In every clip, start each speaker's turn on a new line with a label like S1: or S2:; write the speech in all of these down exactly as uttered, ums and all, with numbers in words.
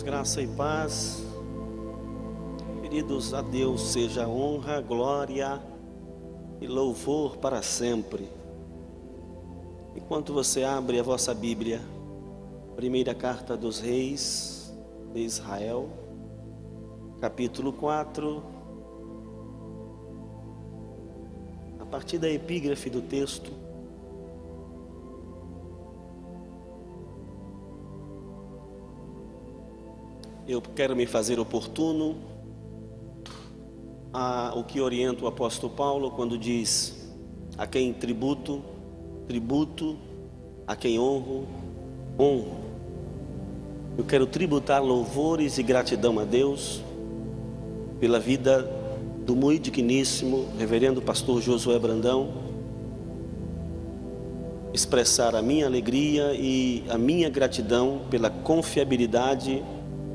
S1: Irmãos, graça e paz. Queridos, a Deus seja honra, glória e louvor para sempre. Enquanto você abre a vossa Bíblia, primeira carta dos reis de Israel, capítulo quatro, a partir da epígrafe do texto. Eu quero me fazer oportuno a o que orienta o apóstolo Paulo quando diz: a quem tributo, tributo, a quem honro, honro. Eu quero tributar louvores e gratidão a Deus pela vida do muito digníssimo reverendo pastor Josué Brandão, expressar a minha alegria e a minha gratidão pela confiabilidade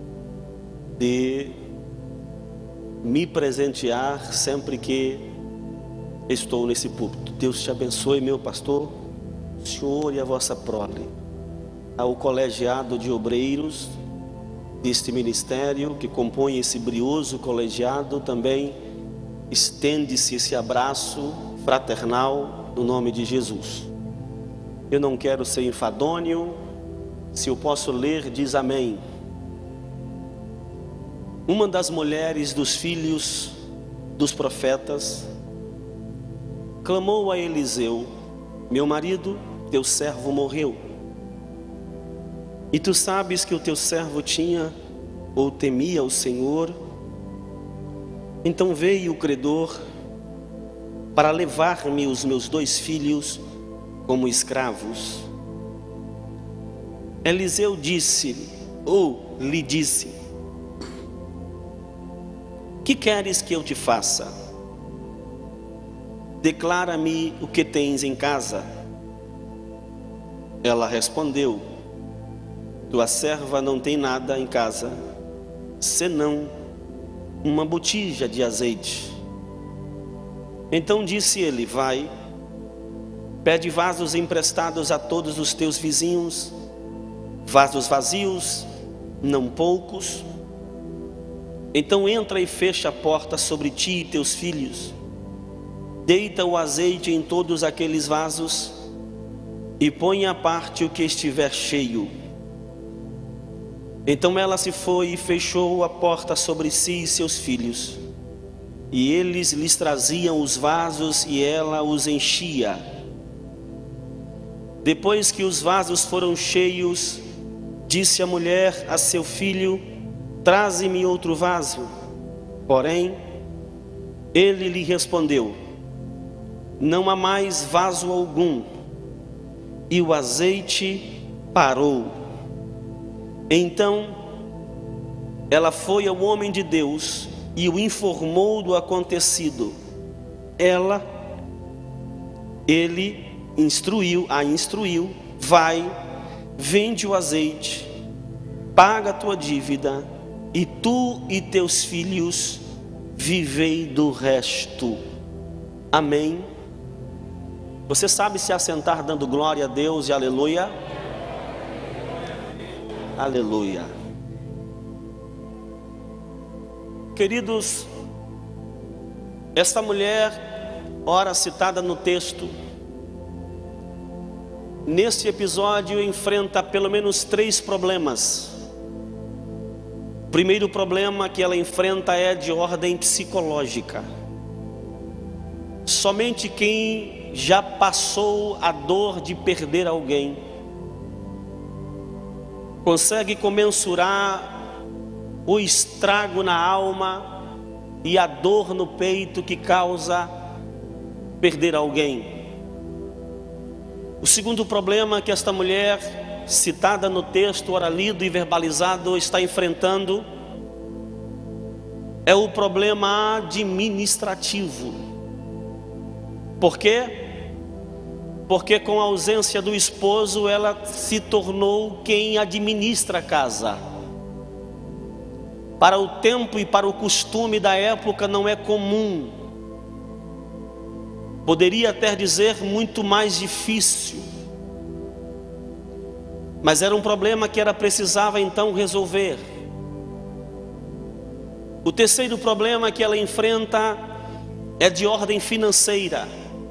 S1: de me presentear sempre que estou nesse púlpito. Deus te abençoe, meu pastor, o senhor e a vossa prole. Ao colegiado de obreiros deste ministério que compõe esse brioso colegiado, também estende-se esse abraço fraternal no nome de Jesus. Eu não quero ser enfadonho, se eu posso ler, diz amém. Uma das mulheres dos filhos dos profetas clamou a Eliseu: meu marido, teu servo, morreu. E tu sabes que o teu servo tinha ou temia o Senhor. Então veio o credor para levar-me os meus dois filhos como escravos. Eliseu disse, ou lhe disse: que queres que eu te faça? Declara-me o que tens em casa. Ela respondeu: tua serva não tem nada em casa, senão uma botija de azeite. Então disse ele: vai, pede vasos emprestados a todos os teus vizinhos, vasos vazios, não poucos. Então entra e fecha a porta sobre ti e teus filhos, deita o azeite em todos aqueles vasos e põe à parte o que estiver cheio. Então ela se foi e fechou a porta sobre si e seus filhos, e eles lhes traziam os vasos e ela os enchia. Depois que os vasos foram cheios, disse a mulher a seu filho: traze-me outro vaso. Porém, ele lhe respondeu: não há mais vaso algum. E o azeite parou. Então, ela foi ao homem de Deus e o informou do acontecido. Ela, ele instruiu, a instruiu: vai, vende o azeite, paga a tua dívida, e tu e teus filhos vivei do resto. Amém. Você sabe se assentar dando glória a Deus e aleluia? Aleluia. Queridos, esta mulher, ora citada no texto, neste episódio enfrenta pelo menos três problemas. O primeiro problema que ela enfrenta é de ordem psicológica. Somente quem já passou a dor de perder alguém consegue comensurar o estrago na alma e a dor no peito que causa perder alguém. O segundo problema que esta mulher, citada no texto, ora lido e verbalizado, está enfrentando é o problema administrativo. Por quê? Porque com a ausência do esposo, ela se tornou quem administra a casa. Para o tempo e para o costume da época não é comum, poderia até dizer muito mais difícil, mas era um problema que ela precisava então resolver. O terceiro problema que ela enfrenta é de ordem financeira.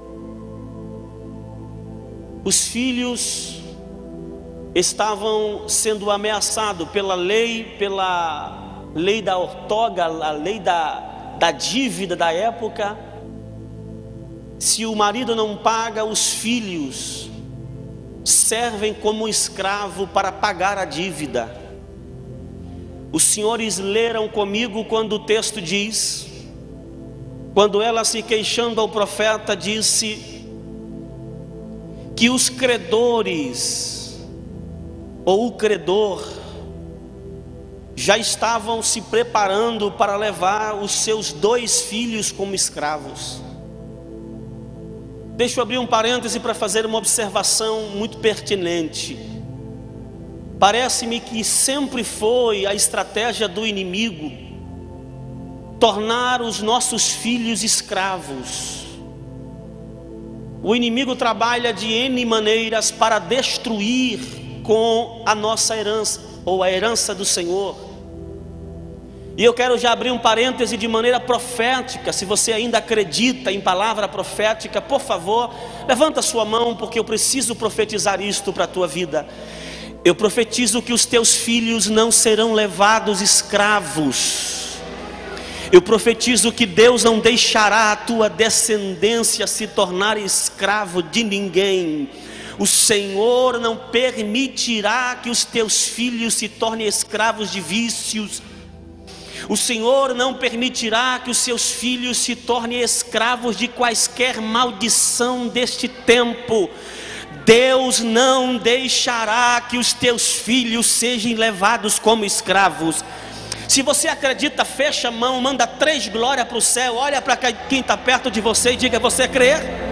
S1: Os filhos estavam sendo ameaçados pela lei, pela lei da ortoga, a lei da, da dívida da época. Se o marido não paga, os filhos servem como escravo para pagar a dívida. Os senhores leram comigo quando o texto diz, quando ela se queixando ao profeta disse que os credores ou o credor já estavam se preparando para levar os seus dois filhos como escravos. Deixa eu abrir um parêntese para fazer uma observação muito pertinente. Parece-me que sempre foi a estratégia do inimigo tornar os nossos filhos escravos. O inimigo trabalha de N maneiras para destruir com a nossa herança, ou a herança do Senhor. E eu quero já abrir um parêntese de maneira profética. Se você ainda acredita em palavra profética, por favor, levanta sua mão, porque eu preciso profetizar isto para a tua vida. Eu profetizo que os teus filhos não serão levados escravos. Eu profetizo que Deus não deixará a tua descendência se tornar escravo de ninguém. O Senhor não permitirá que os teus filhos se tornem escravos de vícios. O Senhor não permitirá que os seus filhos se tornem escravos de quaisquer maldição deste tempo. Deus não deixará que os teus filhos sejam levados como escravos. Se você acredita, fecha a mão, manda três glórias para o céu, olha para quem está perto de você e diga: você crê?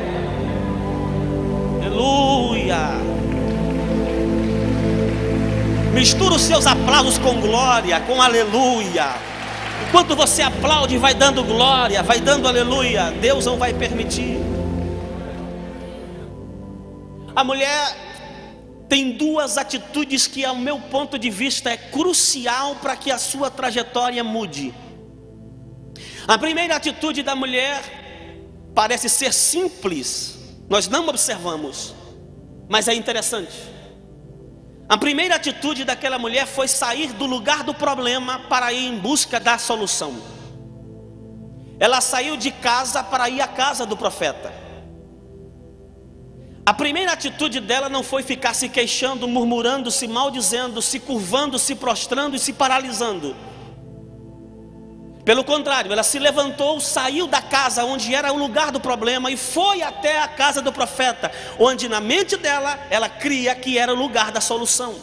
S1: Aleluia! Mistura os seus aplausos com glória, com aleluia. Enquanto você aplaude, vai dando glória, vai dando aleluia. Deus não vai permitir. A mulher tem duas atitudes que, ao meu ponto de vista, é crucial para que a sua trajetória mude. A primeira atitude da mulher parece ser simples, nós não observamos, mas é interessante. A primeira atitude daquela mulher foi sair do lugar do problema para ir em busca da solução. Ela saiu de casa para ir à casa do profeta. A primeira atitude dela não foi ficar se queixando, murmurando, se maldizendo, se curvando, se prostrando e se paralisando. Pelo contrário, ela se levantou, saiu da casa onde era o lugar do problema e foi até a casa do profeta, onde na mente dela, ela cria que era o lugar da solução.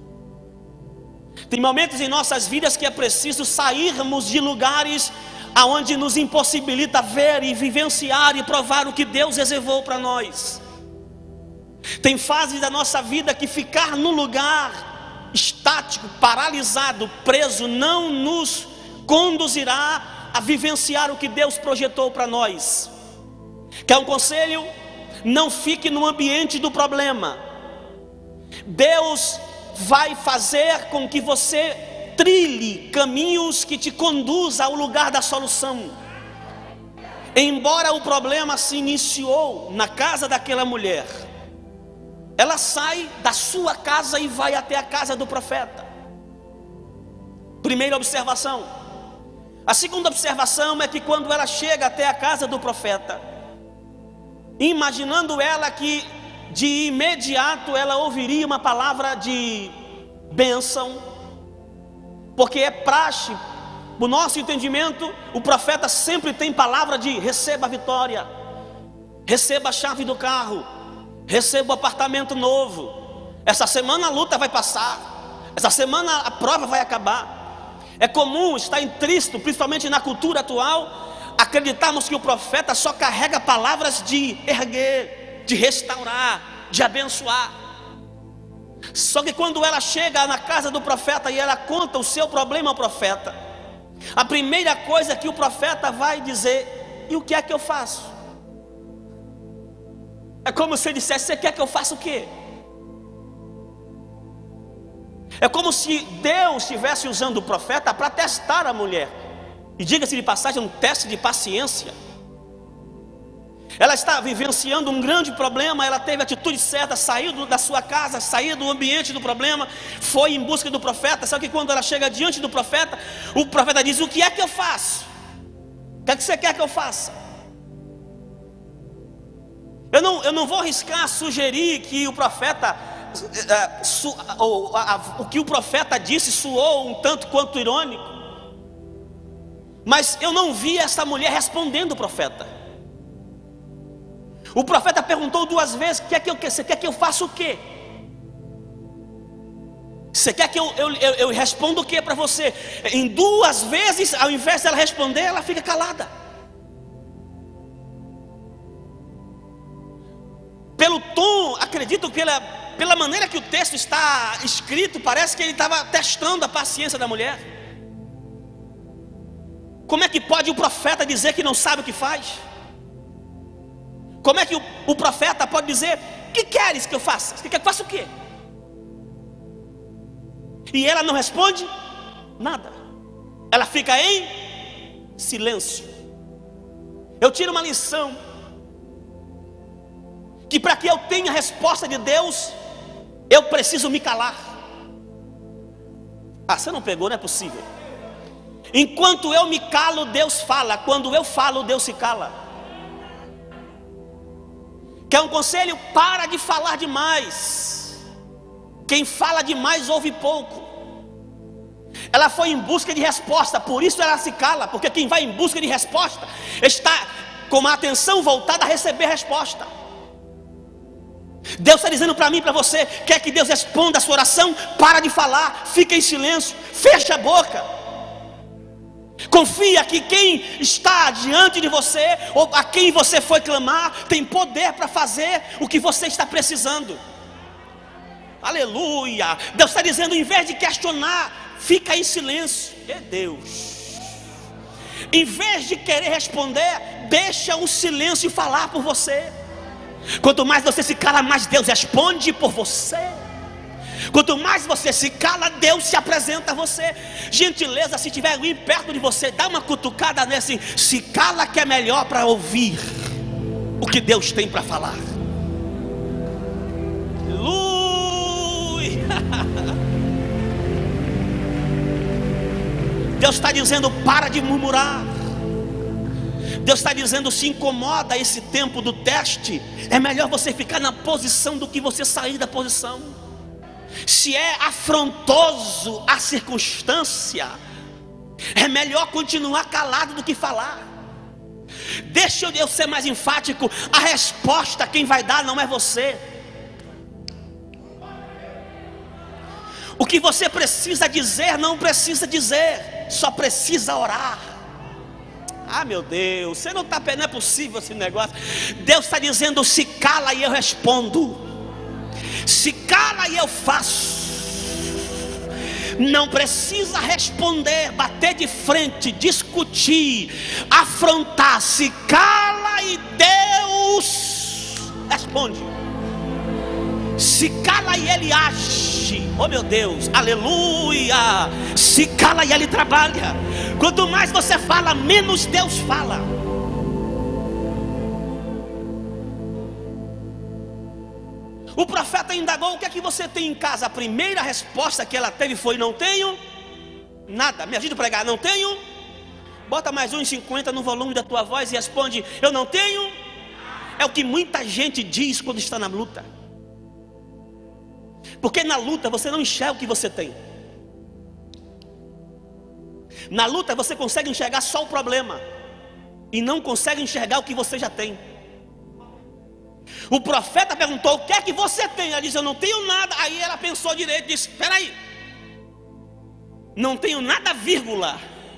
S1: Tem momentos em nossas vidas que é preciso sairmos de lugares aonde nos impossibilita ver e vivenciar e provar o que Deus reservou para nós. Tem fases da nossa vida que ficar no lugar estático, paralisado, preso, não nos conduzirá a vivenciar o que Deus projetou para nós. Quer um conselho? Não fique no ambiente do problema. Deus vai fazer com que você trilhe caminhos que te conduzam ao lugar da solução. Embora o problema se iniciou na casa daquela mulher, ela sai da sua casa e vai até a casa do profeta. Primeira observação. A segunda observação é que quando ela chega até a casa do profeta, imaginando ela que de imediato ela ouviria uma palavra de bênção, porque é praxe, o nosso entendimento, o profeta sempre tem palavra de receba a vitória, receba a chave do carro, receba o apartamento novo. Essa semana a luta vai passar, essa semana a prova vai acabar. É comum estar em Cristo, principalmente na cultura atual, acreditarmos que o profeta só carrega palavras de erguer, de restaurar, de abençoar. Só que quando ela chega na casa do profeta e ela conta o seu problema ao profeta, a primeira coisa que o profeta vai dizer: e o que é que eu faço? É como se ele dissesse: você quer que eu faça o quê? É como se Deus estivesse usando o profeta para testar a mulher. e diga-se de passagem, um teste de paciência. Ela está vivenciando um grande problema, ela teve a atitude certa, saiu da sua casa, saiu do ambiente do problema, foi em busca do profeta. Sabe que quando ela chega diante do profeta, o profeta diz: o que é que eu faço? O que é que você quer que eu faça? Eu não, eu não vou arriscar sugerir que o profeta, uh, su, uh, uh, uh, o que o profeta disse soou um tanto quanto irônico, mas eu não vi essa mulher respondendo o profeta. O profeta perguntou duas vezes: quer que eu, você quer que eu faça o quê? Você quer que eu, eu, eu, eu responda o que para você? Em duas vezes, ao invés dela responder, ela fica calada. Pelo tom, acredito que pela, pela maneira que o texto está escrito, parece que ele estava testando a paciência da mulher. Como é que pode o profeta dizer que não sabe o que faz? Como é que o, o profeta pode dizer: o que queres que eu faça? Você quer que eu faça o quê? E ela não responde nada. Ela fica em silêncio. Eu tiro uma lição: que para que eu tenha a resposta de Deus, eu preciso me calar. Ah, você não pegou, não é possível. Enquanto eu me calo, Deus fala. Quando eu falo, Deus se cala. Quer um conselho? Para de falar demais. Quem fala demais ouve pouco. Ela foi em busca de resposta, por isso ela se cala. Porque quem vai em busca de resposta está com a atenção voltada a receber resposta. Deus está dizendo para mim e para você: quer que Deus responda a sua oração? Para de falar, fica em silêncio, fecha a boca. Confia que quem está diante de você, ou a quem você foi clamar, tem poder para fazer o que você está precisando. Aleluia. Deus está dizendo: em vez de questionar, fica em silêncio. É Deus. Em vez de querer responder, deixa o silêncio falar por você. Quanto mais você se cala, mais Deus responde por você. Quanto mais você se cala, Deus se apresenta a você. Gentileza, se tiver alguém perto de você, dá uma cutucada nesse: se cala que é melhor para ouvir o que Deus tem para falar. Aleluia. Deus está dizendo: para de murmurar. Deus está dizendo: se incomoda esse tempo do teste, é melhor você ficar na posição do que você sair da posição. Se é afrontoso a circunstância, é melhor continuar calado do que falar. Deixa eu ser mais enfático: a resposta quem vai dar não é você. O que você precisa dizer não precisa dizer, só precisa orar. Ah, meu Deus, você não está, não é possível esse negócio. Deus está dizendo: se cala e eu respondo. Se cala e eu faço. Não precisa responder, bater de frente, discutir, afrontar. Se cala e Deus responde. Se cala e Ele age. Oh meu Deus, aleluia. Se cala e Ele trabalha. Quanto mais você fala, menos Deus fala. O profeta indagou: o que é que você tem em casa? A primeira resposta que ela teve foi: não tenho nada. Me ajude a pregar: não tenho. Bota mais um e cinquenta no volume da tua voz e responde: eu não tenho. É o que muita gente diz quando está na luta. Porque na luta você não enxerga o que você tem. Na luta você consegue enxergar só o problema e não consegue enxergar o que você já tem. O profeta perguntou: o que é que você tem? Ela disse: eu não tenho nada. Aí ela pensou direito e disse: espera aí, não tenho nada, vírgula.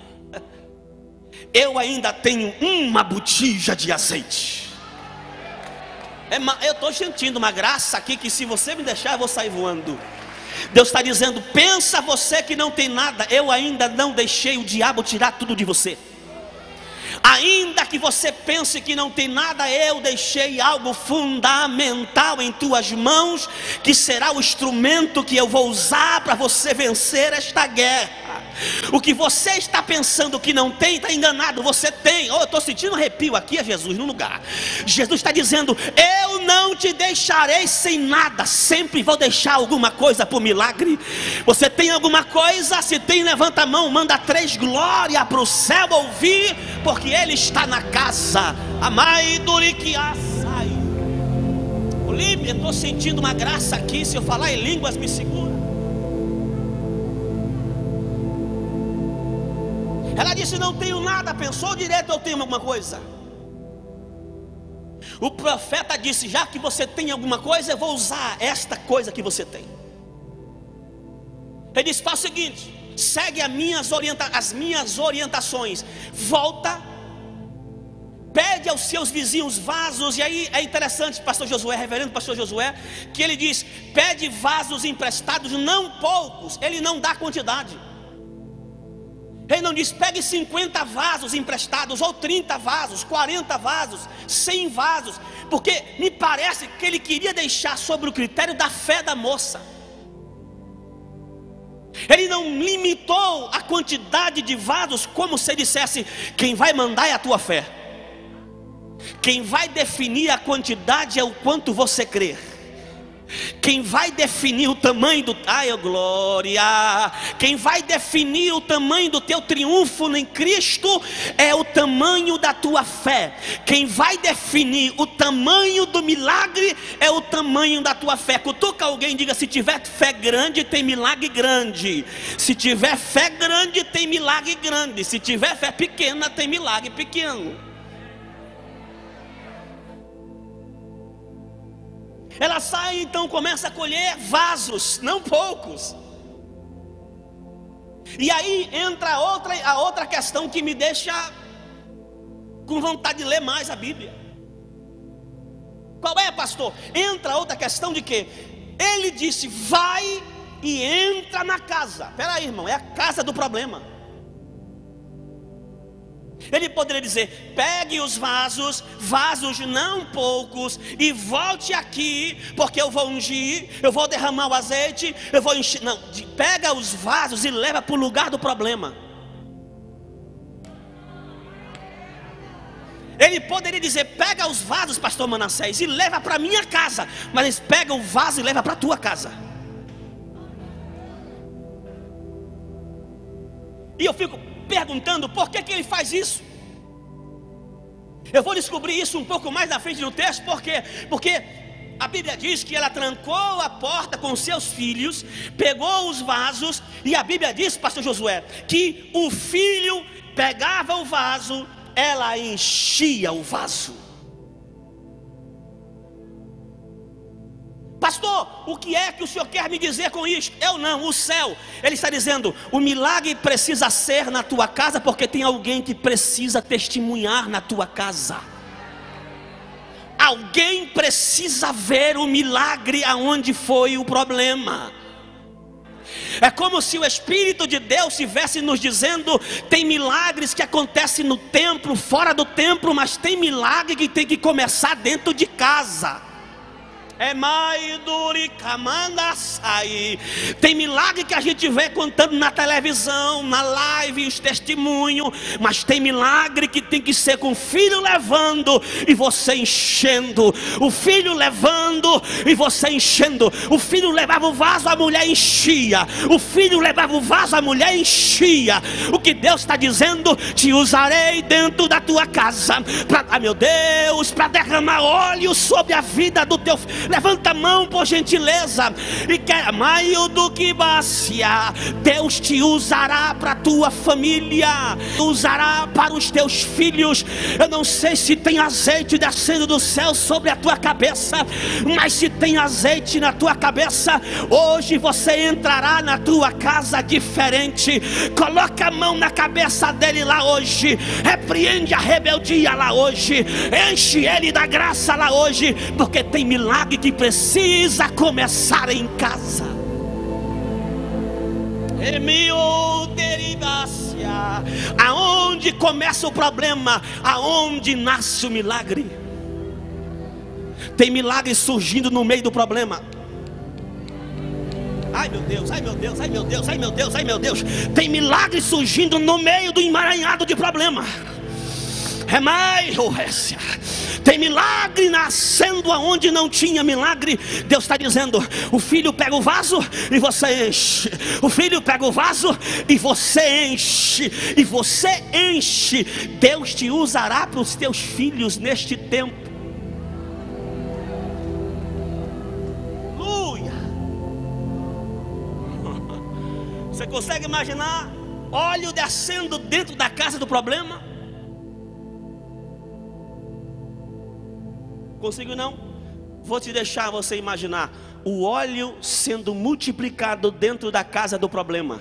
S1: Eu ainda tenho uma botija de azeite. É, eu estou sentindo uma graça aqui que, se você me deixar, eu vou sair voando. Deus está dizendo: pensa você que não tem nada, eu ainda não deixei o diabo tirar tudo de você. Ainda que você pense que não tem nada, eu deixei algo fundamental em tuas mãos, que será o instrumento que eu vou usar para você vencer esta guerra. O que você está pensando que não tem, está enganado, você tem. Oh, eu estou sentindo arrepio aqui a Jesus no lugar. Jesus está dizendo: eu não te deixarei sem nada, sempre vou deixar alguma coisa por milagre. Você tem alguma coisa? Se tem, levanta a mão, manda três glória para o céu ouvir, porque Ele está na casa. Amai duriquiaçai. Olívia, estou sentindo uma graça aqui, se eu falar em línguas me segura. Ela disse: não tenho nada. Pensou direito, eu tenho alguma coisa. O profeta disse: já que você tem alguma coisa, eu vou usar esta coisa que você tem. Ele disse: faz o seguinte, segue as minhas, orienta as minhas orientações, volta, pede aos seus vizinhos vasos. E aí é interessante, pastor Josué, reverendo pastor Josué, que ele diz: pede vasos emprestados, não poucos. Ele não dá quantidade. Ele não diz: pegue cinquenta vasos emprestados, ou trinta vasos, quarenta vasos, cem vasos, porque me parece que ele queria deixar sobre o critério da fé da moça. Ele não limitou a quantidade de vasos, como se dissesse: quem vai mandar é a tua fé, quem vai definir a quantidade é o quanto você crer. Quem vai definir o tamanho do... Ai, oh, glória! Quem vai definir o tamanho do teu triunfo em Cristo é o tamanho da tua fé. Quem vai definir o tamanho do milagre é o tamanho da tua fé. Cutuca alguém e diga: se tiver fé grande, tem milagre grande. Se tiver fé grande, tem milagre grande. Se tiver fé pequena, tem milagre pequeno. Ela sai, então começa a colher vasos, não poucos. E aí entra a outra, a outra questão que me deixa com vontade de ler mais a Bíblia. Qual é, pastor? Entra a outra questão de que ele disse: vai e entra na casa. Espera aí, irmão, é a casa do problema. Ele poderia dizer: pegue os vasos, vasos não poucos, e volte aqui, porque eu vou ungir, eu vou derramar o azeite, eu vou encher. Não, pega os vasos e leva para o lugar do problema. Ele poderia dizer: pega os vasos, pastor Manassés, e leva para minha casa. Mas eles pegam o vaso e leva para a tua casa. E eu fico perguntando: por que que ele faz isso? Eu vou descobrir isso um pouco mais na frente do texto. Por quê? Porque a Bíblia diz que ela trancou a porta com seus filhos, pegou os vasos, e a Bíblia diz, pastor Josué, que o filho pegava o vaso, ela enchia o vaso. Pastor, o que é que o senhor quer me dizer com isso? Eu não, o céu. Ele está dizendo: o milagre precisa ser na tua casa, porque tem alguém que precisa testemunhar na tua casa. Alguém precisa ver o milagre aonde foi o problema. É como se o Espírito de Deus estivesse nos dizendo: tem milagres que acontecem no templo, fora do templo, mas tem milagre que tem que começar dentro de casa. É mais duricamanda sair. Tem milagre que a gente vê contando na televisão, na live, os testemunhos, mas tem milagre que tem que ser com o filho levando e você enchendo. O filho levando e você enchendo. O filho levava o vaso, a mulher enchia. O filho levava o vaso, a mulher enchia. O que Deus está dizendo: te usarei dentro da tua casa, pra, ah, meu Deus, para derramar óleo sobre a vida do teu filho. Levanta a mão, por gentileza. E quer mais do que bacia. Deus te usará para a tua família, usará para os teus filhos. Eu não sei se tem azeite descendo do céu sobre a tua cabeça, mas se tem azeite na tua cabeça, hoje você entrará na tua casa diferente. Coloca a mão na cabeça dele lá hoje, repreende a rebeldia lá hoje, enche ele da graça lá hoje, porque tem milagre que precisa começar em casa. Aonde começa o problema, aonde nasce o milagre. Tem milagre surgindo no meio do problema. Ai meu Deus, ai meu Deus, ai meu Deus, ai meu Deus, ai meu Deus. Tem milagre surgindo no meio do emaranhado de problema. É mais, oh, Récia. Tem milagre nascendo aonde não tinha milagre. Deus está dizendo: o filho pega o vaso e você enche. O filho pega o vaso e você enche. E você enche. Deus te usará para os teus filhos neste tempo. Aleluia. Você consegue imaginar óleo descendo dentro da casa do problema? Consigo não? Vou te deixar você imaginar o óleo sendo multiplicado dentro da casa do problema.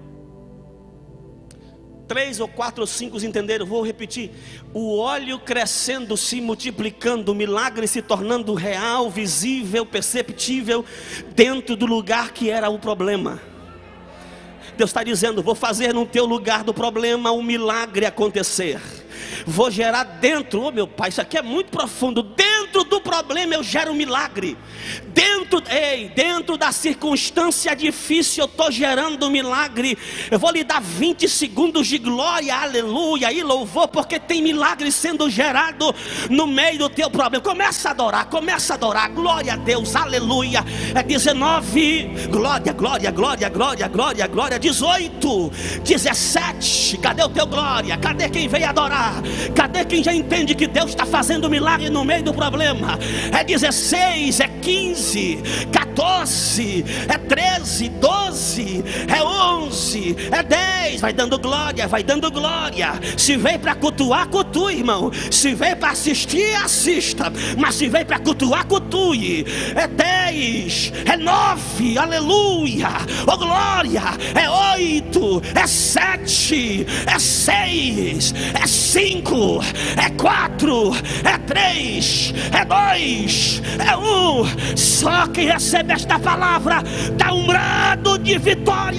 S1: Três ou quatro ou cinco entenderam? Vou repetir. O óleo crescendo, se multiplicando, o milagre se tornando real, visível, perceptível dentro do lugar que era o problema. Deus está dizendo: vou fazer no teu lugar do problema um milagre acontecer. Vou gerar dentro, oh meu pai, isso aqui é muito profundo. Dentro do problema eu gero um milagre. Dentro, ei, dentro da circunstância difícil eu estou gerando um milagre. Eu vou lhe dar vinte segundos de glória, aleluia e louvor, porque tem milagre sendo gerado no meio do teu problema. Começa a adorar, começa a adorar, glória a Deus, aleluia. É dezenove, glória, glória, glória, glória, glória, glória. Dezoito, dezessete, cadê o teu glória? Cadê quem veio adorar? Cadê quem já entende que Deus está fazendo milagre no meio do problema? É dezesseis, é quinze, quatorze, é treze, doze, é onze, é dez. Vai dando glória, vai dando glória. Se veio para cultuar, cultue, irmão. Se veio para assistir, assista. Mas se veio para cultuar, cultue. É dez, é nove, aleluia, oh glória. É oito, é sete, é seis, é cinco, é quatro, é três, é dois, é um. Só quem recebe esta palavra dá um brado de vitória.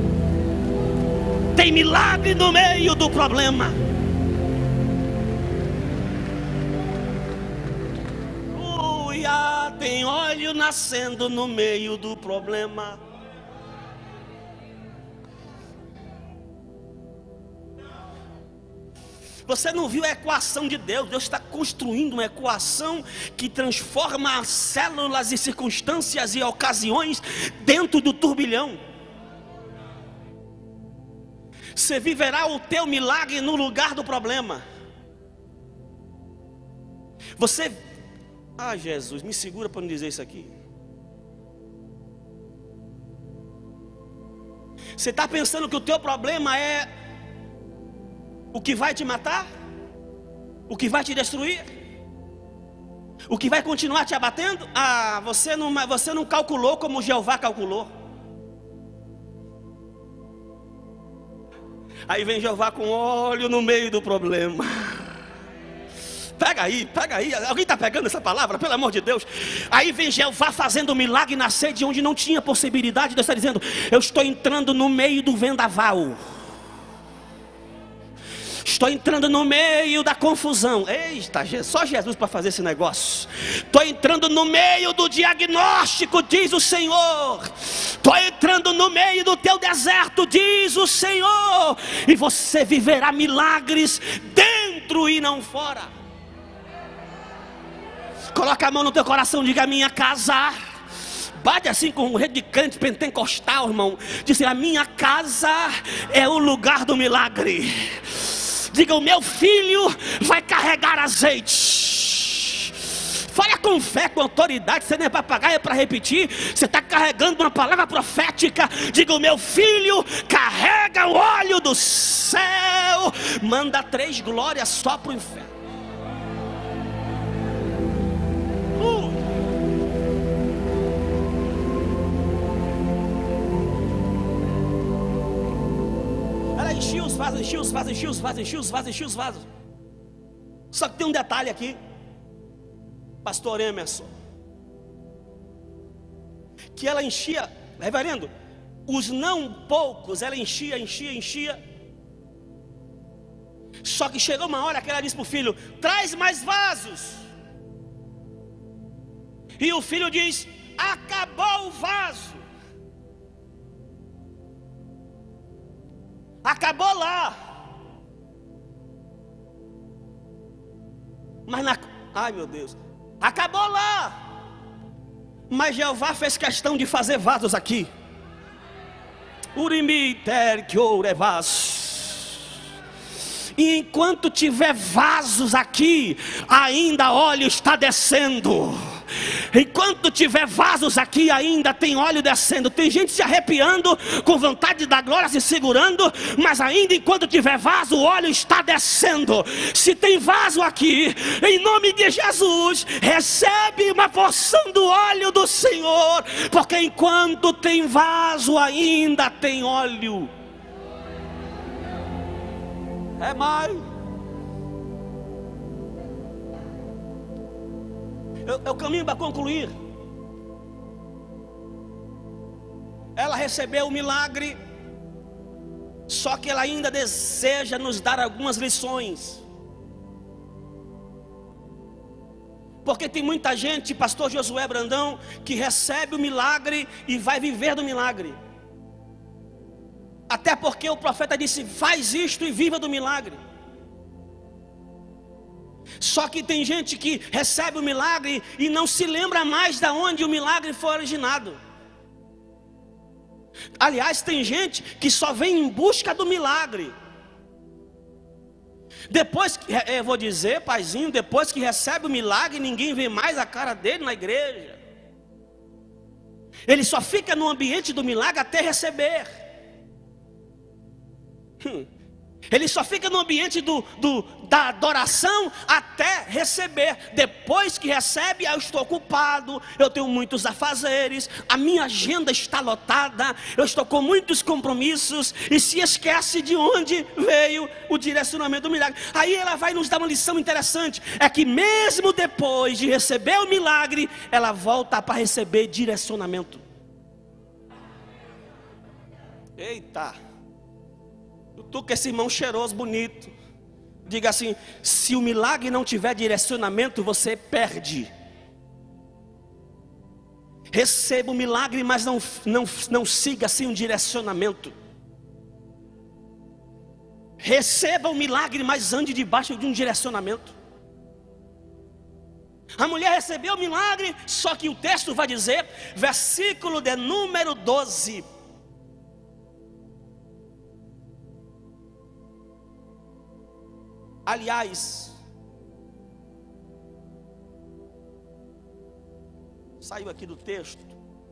S1: Tem milagre no meio do problema. Aleluia. Tem óleo nascendo no meio do problema. Você não viu a equação de Deus? Deus está construindo uma equação que transforma as células e circunstâncias e ocasiões dentro do turbilhão. Você viverá o teu milagre no lugar do problema. Você... Ah, Jesus, me segura para não dizer isso aqui. Você está pensando que o teu problema é o que vai te matar? O que vai te destruir? O que vai continuar te abatendo? Ah, você não, você não calculou como Jeová calculou. Aí vem Jeová com óleo no meio do problema. Pega aí, pega aí. Alguém está pegando essa palavra? Pelo amor de Deus. Aí vem Jeová fazendo um milagre nascer de onde não tinha possibilidade. Deus está dizendo: eu estou entrando no meio do vendaval. Estou entrando no meio da confusão. Eita, só Jesus para fazer esse negócio. Estou entrando no meio do diagnóstico, diz o Senhor. Estou entrando no meio do teu deserto, diz o Senhor. E você viverá milagres dentro e não fora. Coloca a mão no teu coração, diga: a minha casa. Bate assim com um rede de crente pentecostal, irmão. Diz: a minha casa é o lugar do milagre. Diga: o meu filho vai carregar azeite. Fala com fé, com autoridade. Você não é papagaio, é para repetir. Você está carregando uma palavra profética. Diga: o meu filho carrega o óleo do céu. Manda três glórias só para o inferno. uh. Ela enchia os vasos, enchia os vasos, enchia os vasos, enchia os vasos, enchia os vasos. Só que tem um detalhe aqui, pastor Emerson, que ela enchia, reverendo, os não poucos, ela enchia, enchia, enchia. Só que chegou uma hora que ela disse para o filho: traz mais vasos. E o filho diz: acabou o vaso. acabou lá. Mas na... ai meu Deus, acabou lá. Mas Jeová fez questão de fazer vasos aqui. Urimiter que ourevas. E enquanto tiver vasos aqui, ainda óleo está descendo. Enquanto tiver vasos aqui, ainda tem óleo descendo. Tem gente se arrepiando, com vontade da glória, se segurando. Mas ainda enquanto tiver vaso, o óleo está descendo. Se tem vaso aqui, em nome de Jesus, recebe uma porção do óleo do Senhor. Porque enquanto tem vaso, ainda tem óleo. É mais. Eu, eu caminho para concluir. Ela recebeu o milagre, só que ela ainda deseja nos dar algumas lições. Porque tem muita gente, pastor Josué Brandão, que recebe o milagre e vai viver do milagre. Até porque o profeta disse: faz isto e viva do milagre. Só que tem gente que recebe o milagre e não se lembra mais de onde o milagre foi originado. Aliás, tem gente que só vem em busca do milagre. Depois que, eu vou dizer, paizinho, depois que recebe o milagre, ninguém vê mais a cara dele na igreja. Ele só fica no ambiente do milagre até receber. Hum. Ele só fica no ambiente do, do, da adoração até receber. Depois que recebe, eu estou ocupado, eu tenho muitos afazeres, a minha agenda está lotada, eu estou com muitos compromissos, e se esquece de onde veio o direcionamento do milagre. Aí ela vai nos dar uma lição interessante, é que mesmo depois de receber o milagre, ela volta para receber direcionamento. Eita! Tu com esse irmão cheiroso, bonito, diga assim: se o milagre não tiver direcionamento, você perde. Receba o milagre, mas não, não, não siga sem um direcionamento. Receba o milagre, mas ande debaixo de um direcionamento. A mulher recebeu o milagre, só que o texto vai dizer, versículo de número doze: aliás, saiu aqui do texto.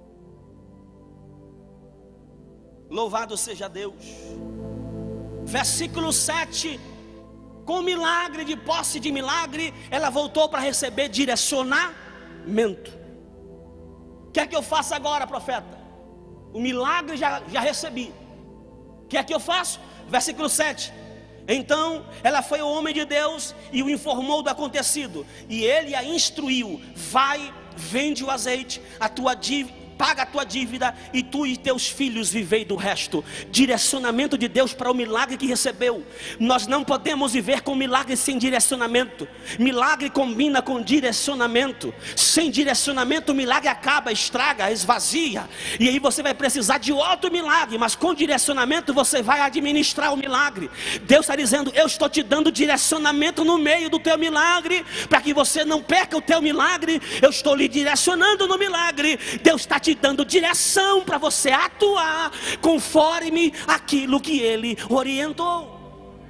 S1: Louvado seja Deus. Versículo sete: com milagre, de posse de milagre, ela voltou para receber direcionamento. O que é que eu faço agora, profeta? O milagre já, já recebi. O que é que eu faço? Versículo sete: então ela foi ao homem de Deus e o informou do acontecido, e ele a instruiu: vai, vende o azeite, a tua dívida, paga a tua dívida, e tu e teus filhos vivei do resto. Direcionamento de Deus para o milagre que recebeu. Nós não podemos viver com milagre sem direcionamento. Milagre combina com direcionamento. Sem direcionamento o milagre acaba, estraga, esvazia, e aí você vai precisar de outro milagre. Mas com direcionamento você vai administrar o milagre. Deus está dizendo: eu estou te dando direcionamento no meio do teu milagre, para que você não perca o teu milagre. Eu estou lhe direcionando no milagre. Deus está te te dando direção para você atuar conforme aquilo que Ele orientou.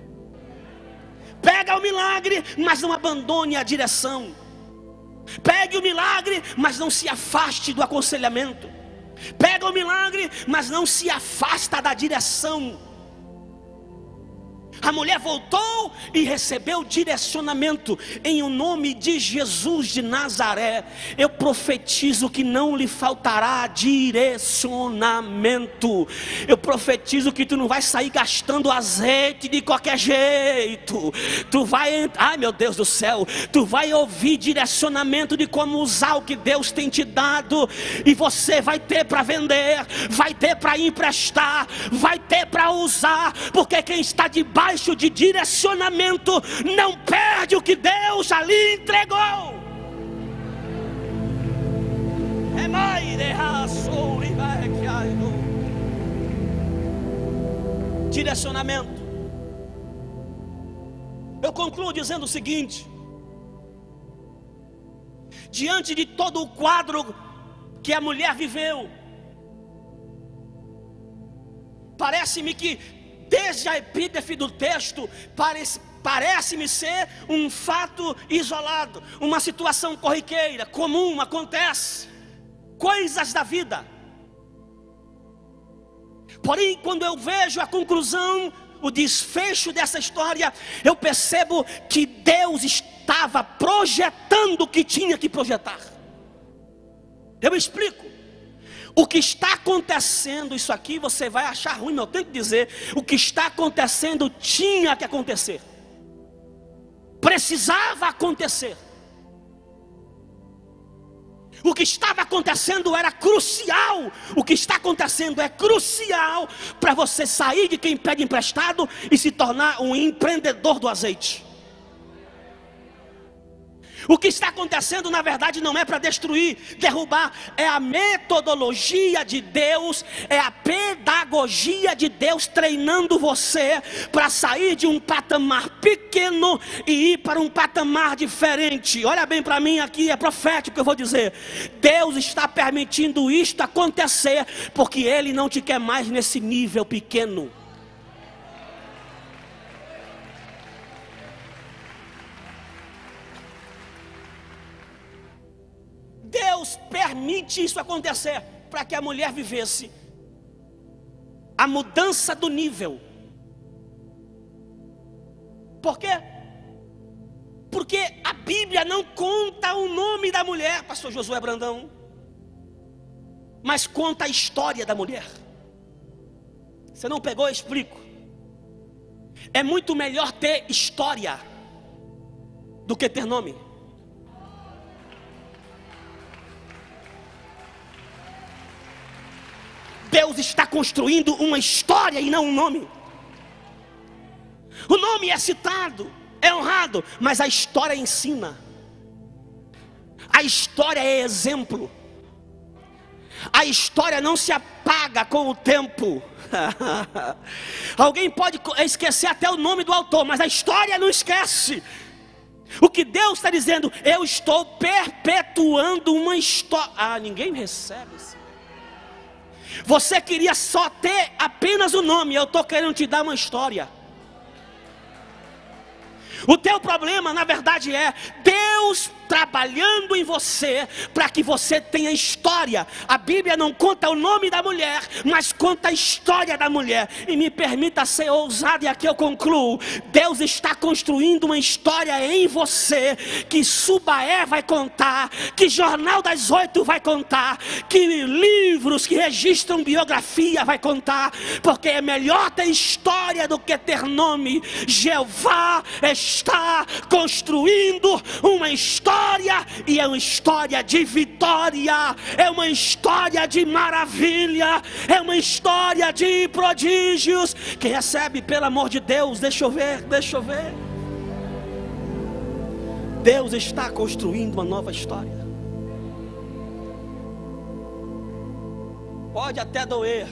S1: Pega o milagre, mas não abandone a direção. Pegue o milagre, mas não se afaste do aconselhamento. Pega o milagre, mas não se afasta da direção. A mulher voltou e recebeu direcionamento. Em o nome de Jesus de Nazaré, eu profetizo que não lhe faltará direcionamento. Eu profetizo que tu não vai sair gastando azeite de qualquer jeito. Tu vai, ai meu Deus do céu, tu vai ouvir direcionamento de como usar o que Deus tem te dado. E você vai ter para vender, vai ter para emprestar, vai ter para usar. Porque quem está debaixo de direcionamento não perde o que Deus já lhe entregou. direcionamento. Eu concluo dizendo o seguinte: diante de todo o quadro que a mulher viveu, parece-me que desde a epígrafe do texto parece, parece-me ser um fato isolado, uma situação corriqueira, comum, acontece, coisas da vida. Porém, quando eu vejo a conclusão, o desfecho dessa história, eu percebo que Deus estava projetando o que tinha que projetar. Eu explico. O que está acontecendo, isso aqui você vai achar ruim, mas eu tenho que dizer, o que está acontecendo tinha que acontecer, precisava acontecer. O que estava acontecendo era crucial. O que está acontecendo é crucial para você sair de quem pede emprestado e se tornar um empreendedor do azeite. O que está acontecendo na verdade não é para destruir, derrubar, é a metodologia de Deus, é a pedagogia de Deus treinando você para sair de um patamar pequeno e ir para um patamar diferente. Olha bem para mim aqui, é profético que eu vou dizer. Deus está permitindo isto acontecer porque Ele não te quer mais nesse nível pequeno. Deus permite isso acontecer para que a mulher vivesse a mudança do nível. Por quê? Porque a Bíblia não conta o nome da mulher, pastor Josué Brandão, mas conta a história da mulher. Você não pegou? Eu explico. É muito melhor ter história do que ter nome. Deus está construindo uma história e não um nome. O nome é citado, é honrado, mas a história ensina. A história é exemplo. A história não se apaga com o tempo. Alguém pode esquecer até o nome do autor, mas a história não esquece. O que Deus está dizendo, eu estou perpetuando uma história. Ah, ninguém recebe isso. Você queria só ter apenas o nome, eu estou querendo te dar uma história. O teu problema na verdade é Deus trabalhando em você para que você tenha história. A Bíblia não conta o nome da mulher, mas conta a história da mulher. E me permita ser ousado, e aqui eu concluo. Deus está construindo uma história em você que Subaé vai contar, que Jornal das Oito vai contar, que livros que registram biografia vai contar, porque é melhor ter história do que ter nome. Jeová está construindo uma história, e é uma história de vitória, é uma história de maravilha, é uma história de prodígios. Quem recebe, pelo amor de Deus, deixa eu ver, deixa eu ver. Deus está construindo uma nova história. Pode até doer,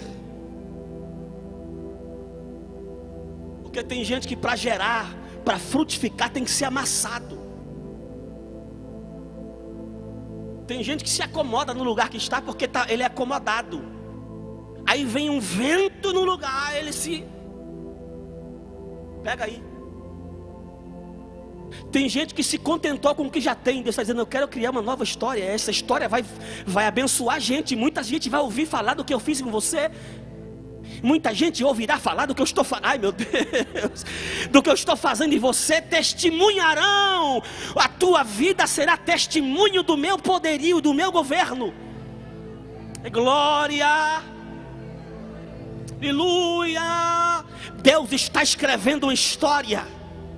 S1: porque tem gente que para gerar, para frutificar, tem que ser amassado. Tem gente que se acomoda no lugar que está porque tá, ele é acomodado. Aí vem um vento no lugar, ele se... Pega aí. Tem gente que se contentou com o que já tem. Deus está dizendo, eu quero criar uma nova história. Essa história vai, vai abençoar a gente. Muita gente vai ouvir falar do que eu fiz com você. Muita gente ouvirá falar do que eu estou fazendo. Ai meu Deus, do que eu estou fazendo em você. Testemunharão. A tua vida será testemunho do meu poderio, do meu governo. Glória, aleluia. Deus está escrevendo uma história.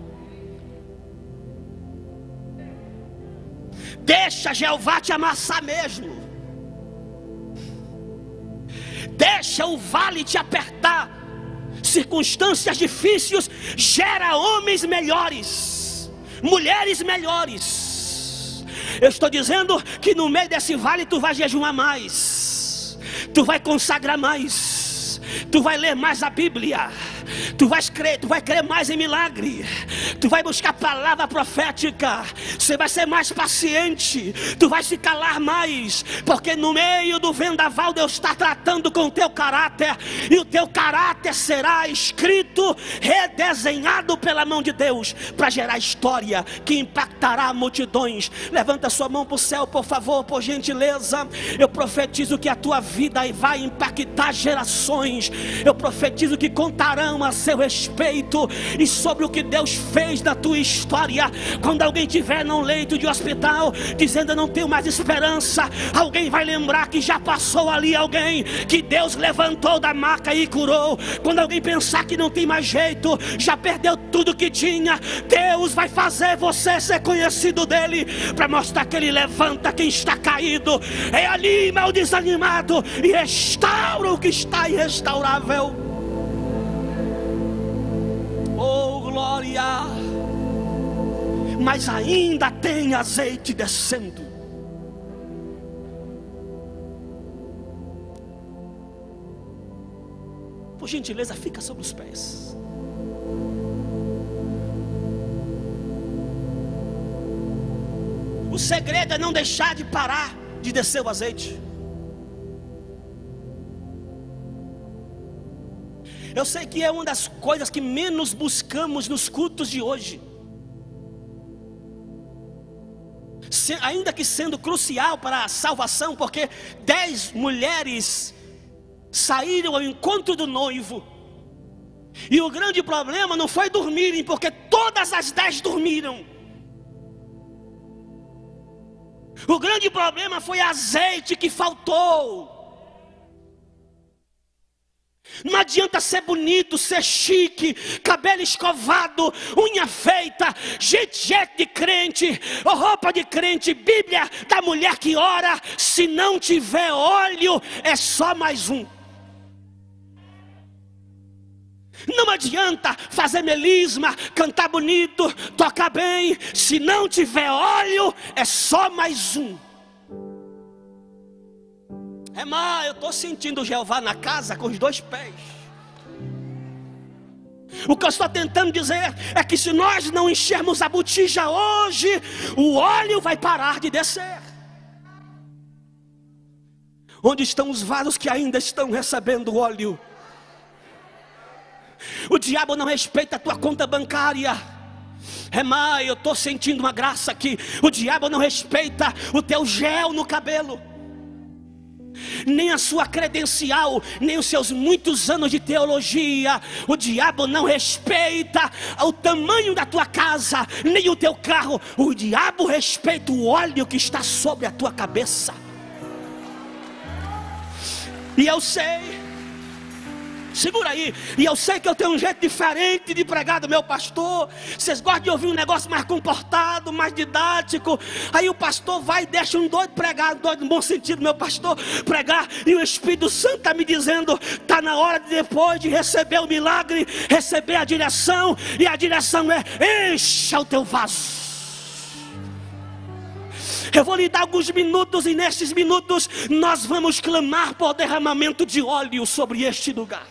S1: Deixa Jeová te amassar mesmo. Deixa o vale te apertar. Circunstâncias difíceis gera homens melhores, mulheres melhores. Eu estou dizendo que no meio desse vale tu vai jejuar mais, tu vai consagrar mais, tu vai ler mais a Bíblia, Tu vais crer, tu vai crer mais em milagre. Tu vai buscar palavra profética. Você vai ser mais paciente. Tu vais se calar mais, porque no meio do vendaval Deus está tratando com o teu caráter, e o teu caráter será escrito, redesenhado pela mão de Deus, para gerar história que impactará multidões. Levanta sua mão para o céu, por favor, por gentileza. Eu profetizo que a tua vida vai impactar gerações. Eu profetizo que contarão a seu respeito e sobre o que Deus fez na tua história. Quando alguém estiver num leito de hospital dizendo eu não tenho mais esperança, alguém vai lembrar que já passou ali alguém que Deus levantou da maca e curou. Quando alguém pensar que não tem mais jeito, já perdeu tudo que tinha, Deus vai fazer você ser conhecido dele, para mostrar que ele levanta quem está caído, reanima o desanimado e restaura o que está irrestaurável. Oh glória! Mas ainda tem azeite descendo. Por gentileza, fica sobre os pés. O segredo é não deixar de parar de descer o azeite. Eu sei que é uma das coisas que menos buscamos nos cultos de hoje, Se, ainda que sendo crucial para a salvação, porque dez mulheres saíram ao encontro do noivo, e o grande problema não foi dormirem, porque todas as dez dormiram. O grande problema foi azeite que faltou. Não adianta ser bonito, ser chique, cabelo escovado, unha feita, gente, gente de crente, ou roupa de crente, Bíblia da mulher que ora. Se não tiver óleo, é só mais um. Não adianta fazer melisma, cantar bonito, tocar bem. Se não tiver óleo, é só mais um. É má, eu estou sentindo Jeová na casa com os dois pés. O que eu estou tentando dizer é que se nós não enchermos a botija hoje, o óleo vai parar de descer. Onde estão os vasos que ainda estão recebendo óleo? O diabo não respeita a tua conta bancária. É má, eu estou sentindo uma graça aqui. O diabo não respeita o teu gel no cabelo, nem a sua credencial, nem os seus muitos anos de teologia. O diabo não respeita o tamanho da tua casa, nem o teu carro. O diabo respeita o óleo que está sobre a tua cabeça. E eu sei, segura aí, e eu sei que eu tenho um jeito diferente de pregar do meu pastor. Vocês gostam de ouvir um negócio mais comportado, mais didático. Aí o pastor vai e deixa um doido pregar, um doido no bom sentido, meu pastor pregar, e o Espírito Santo está me dizendo: está na hora de, depois de receber o milagre, receber a direção. E a direção é: encha o teu vaso. Eu vou lhe dar alguns minutos, e nesses minutos nós vamos clamar por derramamento de óleo sobre este lugar.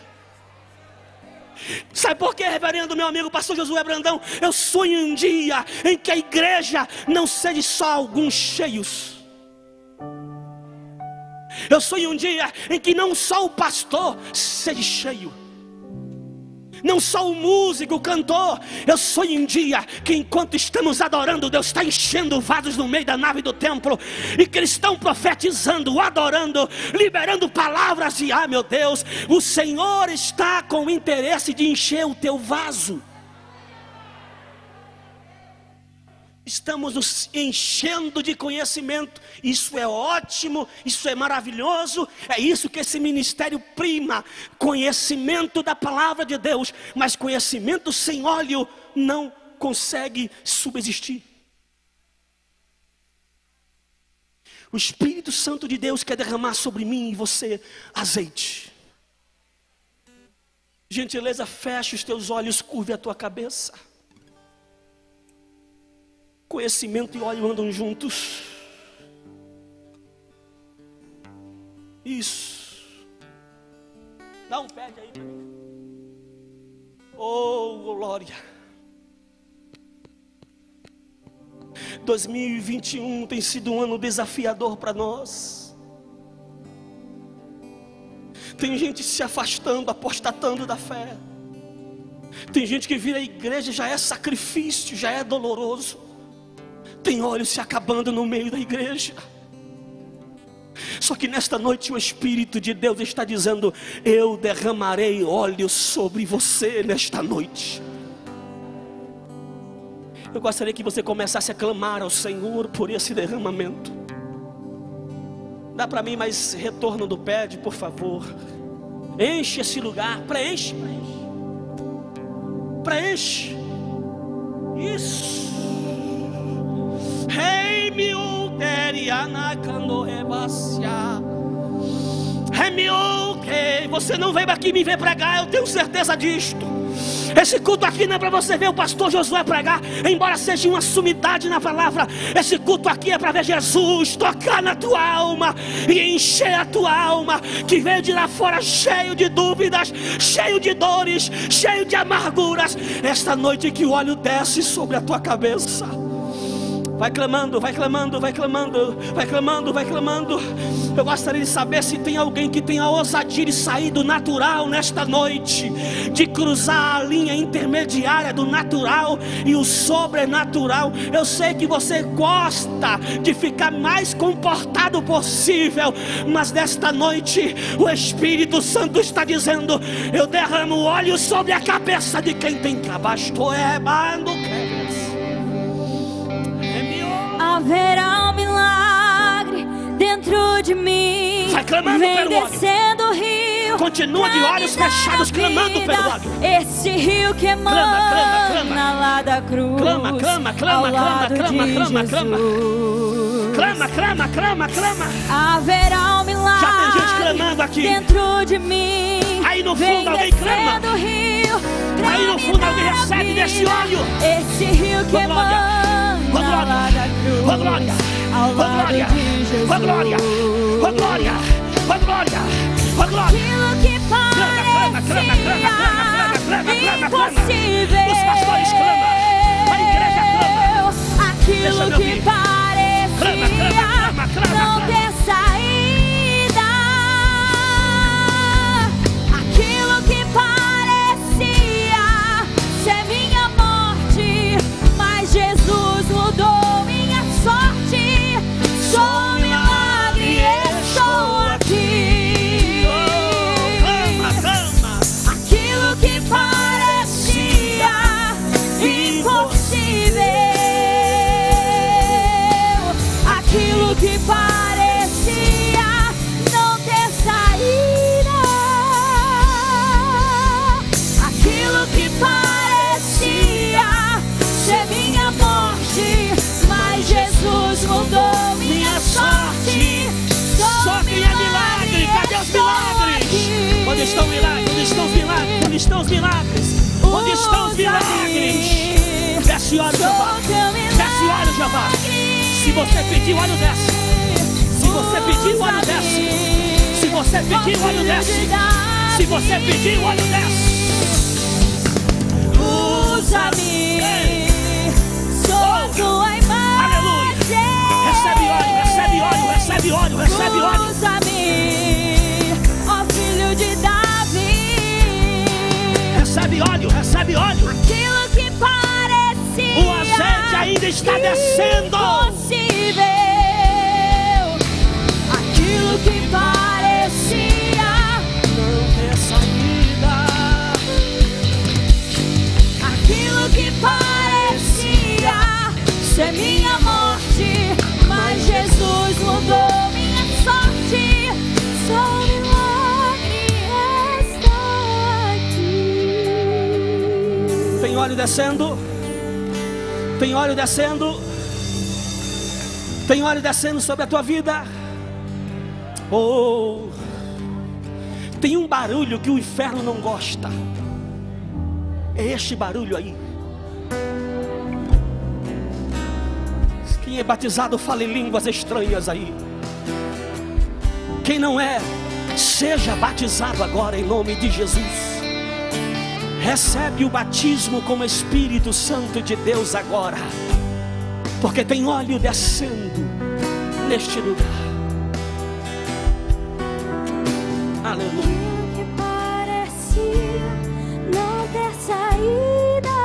S1: Sabe por quê, reverendo, meu amigo pastor Josué Brandão? Eu sonho um dia em que a igreja não seja só alguns cheios. Eu sonho um dia em que não só o pastor seja cheio, não só o músico, o cantor. Eu sonho um dia que enquanto estamos adorando, Deus está enchendo vasos no meio da nave do templo, e que eles estão profetizando, adorando, liberando palavras. E ah, meu Deus, o Senhor está com o interesse de encher o teu vaso. Estamos nos enchendo de conhecimento. Isso é ótimo, isso é maravilhoso. É isso que esse ministério prima: conhecimento da palavra de Deus. Mas conhecimento sem óleo não consegue subsistir. O Espírito Santo de Deus quer derramar sobre mim e você azeite. Gentileza, feche os teus olhos, curve a tua cabeça. Conhecimento e óleo andam juntos. Isso. Dá um pede aí para mim. Oh, glória. dois mil e vinte e um tem sido um ano desafiador para nós. Tem gente se afastando, apostatando da fé. Tem gente que vira a igreja, já é sacrifício, já é doloroso. Tem óleo se acabando no meio da igreja. Só que nesta noite o Espírito de Deus está dizendo: eu derramarei óleo sobre você nesta noite. Eu gostaria que você começasse a clamar ao Senhor por esse derramamento. Dá para mim mais retorno do pad, por favor. Enche esse lugar, preenche, preenche, preenche. Isso. Rei meu terianacando rebacia. Rei meu que você não veio aqui me ver pregar, eu tenho certeza disto. Esse culto aqui não é para você ver o pastor Josué pregar, embora seja uma sumidade na palavra. Esse culto aqui é para ver Jesus tocar na tua alma e encher a tua alma, que veio de lá fora cheio de dúvidas, cheio de dores, cheio de amarguras. Esta noite que o óleo desce sobre a tua cabeça. Vai clamando, vai clamando, vai clamando, vai clamando, vai clamando. Eu gostaria de saber se tem alguém que tem a ousadia de sair do natural nesta noite, de cruzar a linha intermediária do natural e o sobrenatural. Eu sei que você gosta de ficar mais comportado possível, mas nesta noite o Espírito Santo está dizendo: eu derramo óleo sobre a cabeça de quem tem cabastou é bando que
S2: haverá um milagre dentro de mim.
S1: Vai clamando
S2: Vem
S1: pelo
S2: descendo o rio.
S1: Continua de olhos fechados, clamando pelo óleo.
S2: Esse rio que emana
S1: clama, clama, clama.
S2: lá da cruz.
S1: Clama, clama, clama, clama, clama, clama, clama. Clama, clama, clama, clama.
S2: Haverá um milagre.
S1: Já tem gente clamando aqui
S2: dentro de mim.
S1: Aí no fundo alguém clama.
S2: Rio,
S1: aí no fundo alguém recebe desse óleo.
S2: Esse rio que emana.
S1: Ó glória, ó glória, ó glória, ó glória, ó glória, ó glória, ó glória.
S2: Aquilo que parecia impossível,
S1: os pastores clamam, a igreja clama.
S2: Aquilo que parecia não ter saída, aquilo que parecia ser minha morte, mas Jesus mudou minha sorte. Sou um milagre, estou aqui.
S1: Clama, clama.
S2: Aquilo que parecia impossível, aquilo que parecia não ter saída, aquilo que parecia ser minha morte, mas Jesus mudou minha sorte.
S1: Só quem é milagre, cadê os milagres? Onde estão os milagres? Onde estão os milagres? Onde estão os milagres? Onde estão os milagres? Desce óleo, Jeová. Desce óleo, Jeová. Se você pedir, o óleo desce. Se você pedir, o óleo desce. Se você pedir, o óleo desce. Se você pedir, o óleo desce.
S2: Usa-me, sou a tua imagem.
S1: Aleluia. Recebe óleo, recebe óleo, recebe óleo, recebe óleo.
S2: Usa-me, ó filho de Davi.
S1: Recebe óleo, recebe óleo.
S2: Aquilo que parecia
S1: O azeite ainda está descendo.
S2: impossível, aquilo que parecia
S1: Não ter saída.
S2: aquilo que parecia ser minha morte, mas Jesus mudou minha sorte. Sou um milagre, estou aqui.
S1: Tem óleo descendo. Tem óleo descendo. Tem óleo descendo sobre a tua vida. Oh, tem um barulho que o inferno não gosta. É este barulho aí. Quem é batizado fala em línguas estranhas aí. Quem não é, seja batizado agora em nome de Jesus. Recebe o batismo com o Espírito Santo de Deus agora, porque tem óleo descendo neste lugar. Aleluia.
S2: Que parecia não ter saída,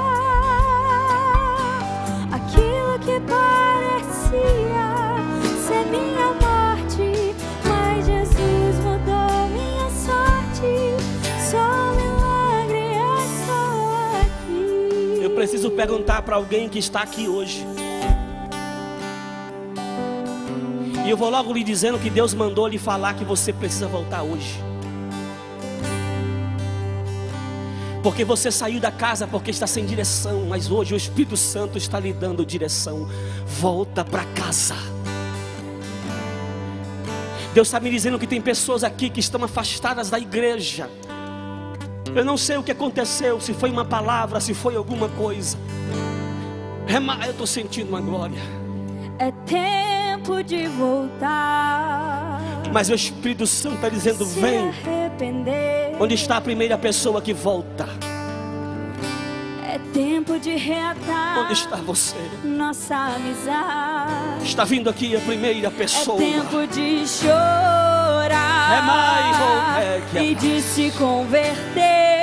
S2: aquilo que parecia ser minha morte, mas Jesus mudou minha sorte. Só milagre é só aqui.
S1: Eu preciso perguntar para alguém que está aqui hoje, e eu vou logo lhe dizendo que Deus mandou lhe falar que você precisa voltar hoje. Porque você saiu da casa porque está sem direção, mas hoje o Espírito Santo está lhe dando direção. Volta para casa. Deus está me dizendo que tem pessoas aqui que estão afastadas da igreja. Eu não sei o que aconteceu, se foi uma palavra, se foi alguma coisa. Eu estou sentindo uma glória.
S2: É tempo de voltar,
S1: mas o Espírito Santo está dizendo: vem. Onde está a primeira pessoa que volta?
S2: É tempo de reatar.
S1: Onde está você?
S2: Nossa amizade.
S1: Está vindo aqui a primeira pessoa.
S2: É tempo de chorar.
S1: É mais, é que é
S2: e de se converter.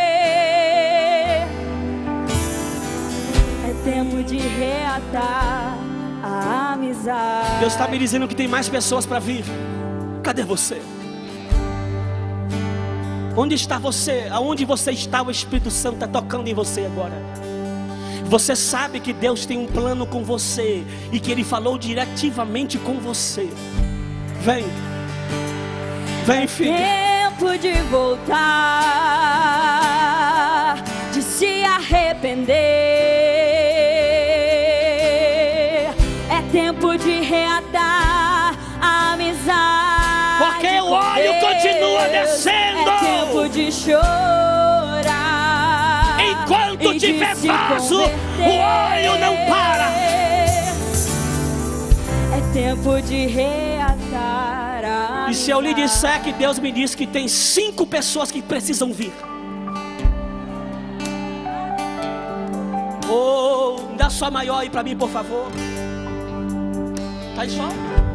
S2: É tempo de reatar a amizade.
S1: Deus está me dizendo que tem mais pessoas para vir. Cadê você? Onde está você? Aonde você está? O Espírito Santo está tocando em você agora. Você sabe que Deus tem um plano com você e que Ele falou diretivamente com você. Vem, vem, filho.
S2: É tempo de voltar, de se arrepender. Tempo de reatar a amizade.
S1: Porque o óleo continua descendo.
S2: É tempo de chorar.
S1: Enquanto tiver vaso, o óleo não para.
S2: É tempo de reatar a amizade.
S1: E se eu lhe disser que Deus me disse que tem cinco pessoas que precisam vir? Oh, dá só maior aí para mim, por favor. Tá aí só.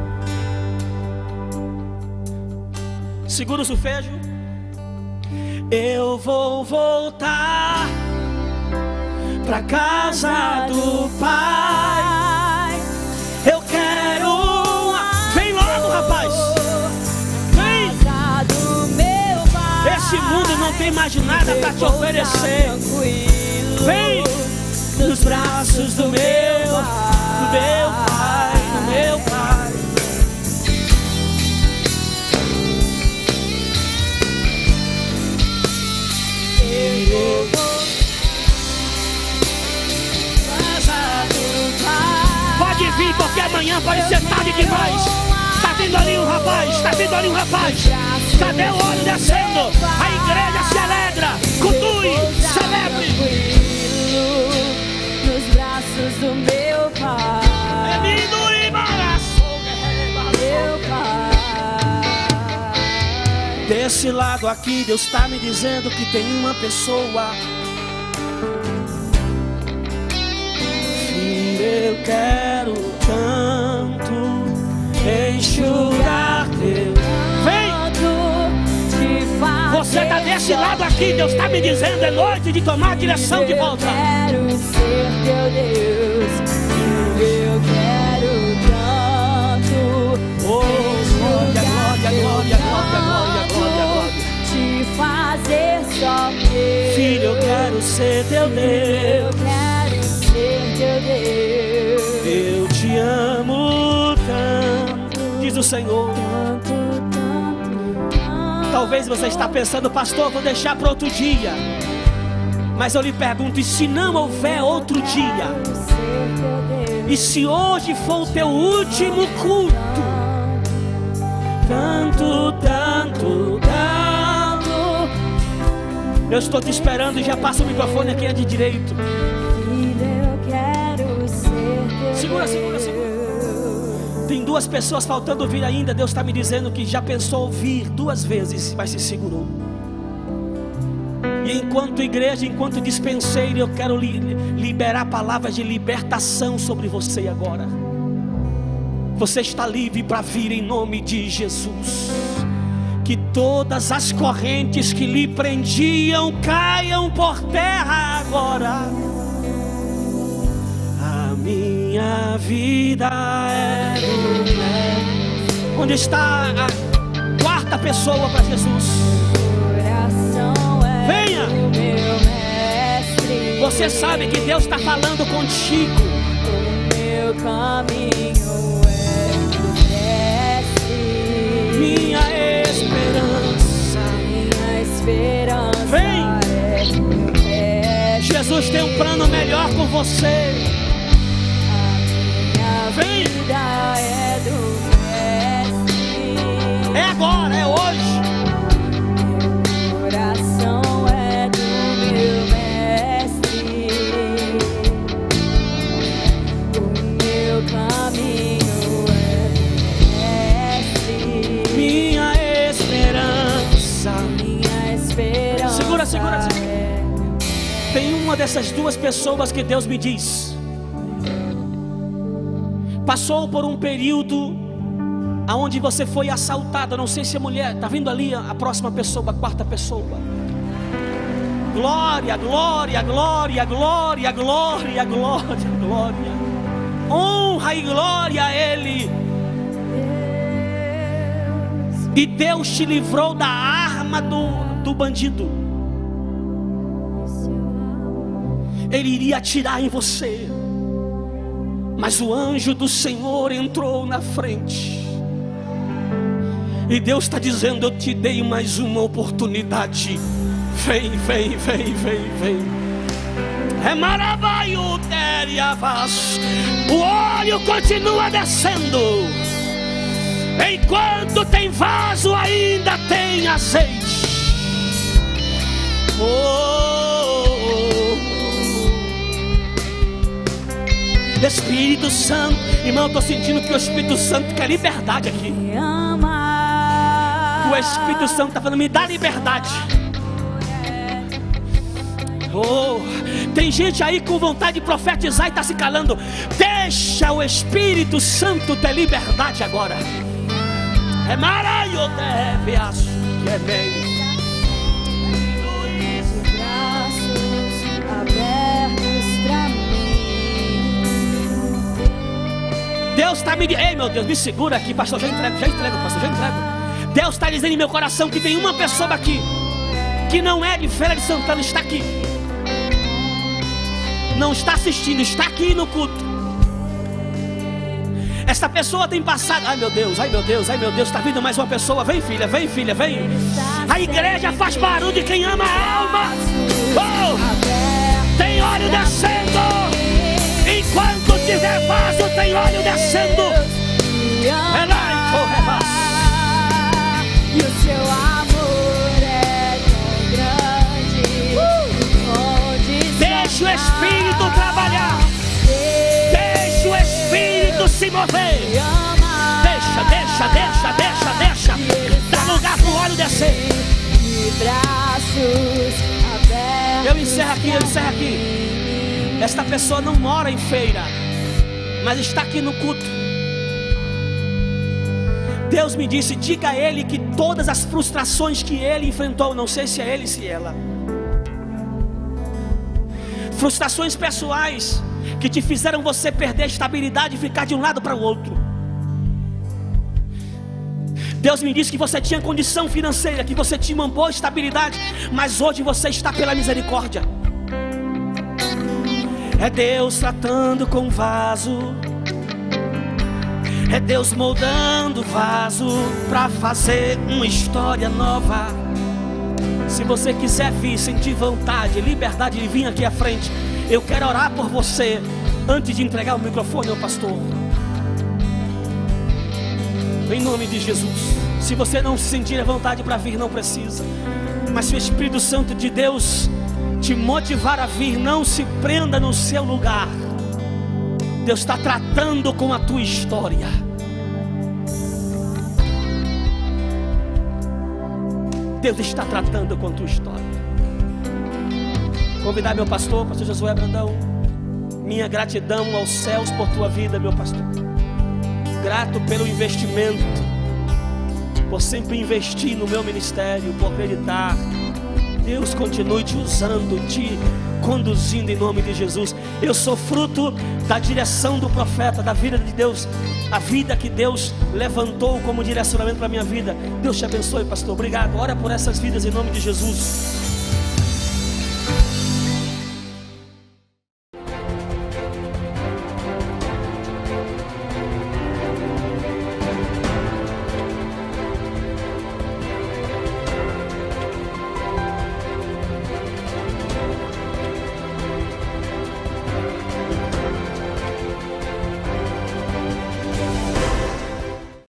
S1: Segura o sulfejo. Eu vou voltar pra casa do Pai. Eu quero uma... Vem logo, rapaz. Vem. Esse mundo não tem mais nada pra te oferecer. Vem nos braços do meu, do meu Pai. Meu Pai, eu vou pode vir, porque amanhã pode ser tarde demais. Está vindo ali um rapaz, está vindo ali um rapaz. Cadê o óleo descendo? A igreja se alegra, cultue, celebre.
S2: Nos braços do meu Pai.
S1: Desse lado aqui, Deus está me dizendo que tem uma pessoa. Filho, eu quero tanto enxugar teu. Vem! Você está desse lado aqui, Deus está me dizendo, é noite de tomar a direção de volta.
S2: Eu quero ser teu Deus. Eu quero tanto.
S1: Oh, glória, glória, glória, glória, glória, glória, glória.
S2: Te fazer só meu.
S1: Filho, eu quero ser teu Deus.
S2: Eu quero ser teu Deus.
S1: Eu te amo tanto, diz o Senhor.
S2: Tanto, tanto, tanto.
S1: Talvez você está pensando, pastor, vou deixar para outro dia. Mas eu lhe pergunto, e se não houver outro dia? E se hoje for o teu último culto? Tanto, tanto, tanto. Eu estou te esperando e já passa o microfone aqui de direito. Segura, segura, segura. Tem duas pessoas faltando vir ainda. Deus está me dizendo que já pensou vir duas vezes, mas se segurou.
S3: E enquanto igreja, enquanto dispenseiro, eu quero li, liberar palavras de libertação sobre você agora. Você está livre para vir em nome de Jesus. Que todas as correntes que lhe prendiam caiam por terra agora. A minha vida é do Mestre. Onde está a quarta pessoa para Jesus? Venha! Você sabe que Deus está falando contigo.
S2: O meu caminho é do Mestre.
S3: Minha esperança,
S2: minha esperança
S3: vem.
S2: É do Mestre.
S3: Jesus tem um plano melhor com você.
S2: A minha
S3: Vem.
S2: vida é do Mestre.
S3: É agora, é hoje.
S2: Meu coração é do meu Mestre. O meu caminho é do Mestre.
S3: Minha esperança.
S2: Minha esperança.
S3: Segura, segura, segura.
S2: é
S3: Tem uma dessas duas pessoas que Deus me diz. Passou por um período aonde você foi assaltada. Não sei se é mulher. Está vindo ali a próxima pessoa, a quarta pessoa. Glória, glória, glória, glória, glória, glória, glória. Honra e glória a Ele. E Deus te livrou da arma do, do bandido. Ele iria atirar em você, mas o anjo do Senhor entrou na frente. E Deus está dizendo: eu te dei mais uma oportunidade. Vem, vem, vem, vem, vem. É maravilhoso. O óleo continua descendo. Enquanto tem vaso, ainda tem azeite. Oh, Espírito Santo. Irmão, eu estou sentindo que o Espírito Santo quer liberdade aqui. O Espírito Santo está falando: me dá liberdade. Oh, tem gente aí com vontade de profetizar e está se calando. Deixa o Espírito Santo ter liberdade agora. É maravilhoso, é braço, é bem. Deus está me dizendo, ei meu Deus, me segura aqui, pastor, já entrego, já entrego, pastor, já entrego. Deus está dizendo em meu coração que tem uma pessoa aqui que não é de Feira de Santana, está aqui. Não está assistindo, está aqui no culto. Essa pessoa tem passado, ai meu Deus, ai meu Deus, ai meu Deus, está vindo mais uma pessoa. Vem filha, vem filha, vem. A igreja faz barulho de quem ama a alma. Oh, tem óleo descendo. Enquanto tiver vaso, tem óleo descendo. Elai, corre,
S2: e o seu amor é tão grande. Uh!
S3: Deixa o Espírito trabalhar. Deixa o Espírito se mover. Deixa, deixa, deixa, deixa, deixa. Dá lugar pro óleo descer. Eu encerro aqui, eu encerro aqui. Esta pessoa não mora em Feira, mas está aqui no culto. Deus me disse: diga a ele que todas as frustrações que ele enfrentou, não sei se é ele, se é ela, frustrações pessoais que te fizeram você perder a estabilidade e ficar de um lado para o outro. Deus me disse que você tinha condição financeira, que você tinha uma boa estabilidade, mas hoje você está pela misericórdia. É Deus tratando com o vaso. É Deus moldando o vaso para fazer uma história nova. Se você quiser vir, sentir vontade, liberdade de vir aqui à frente, eu quero orar por você antes de entregar o microfone ao pastor. Em nome de Jesus. Se você não se sentir à vontade para vir, não precisa. Mas se o Espírito Santo de Deus te motivar a vir, não se prenda no seu lugar. Deus está tratando com a tua história. Deus está tratando com a tua história. Convidar meu pastor, pastor Josué Brandão. Minha gratidão aos céus por tua vida, meu pastor. Grato pelo investimento, por sempre investir no meu ministério, por acreditar. Deus continue te usando, te conduzindo em nome de Jesus. Eu sou fruto da direção do profeta, da vida de Deus, a vida que Deus levantou como direcionamento para a minha vida. Deus te abençoe, pastor. Obrigado. Ora por essas vidas em nome de Jesus.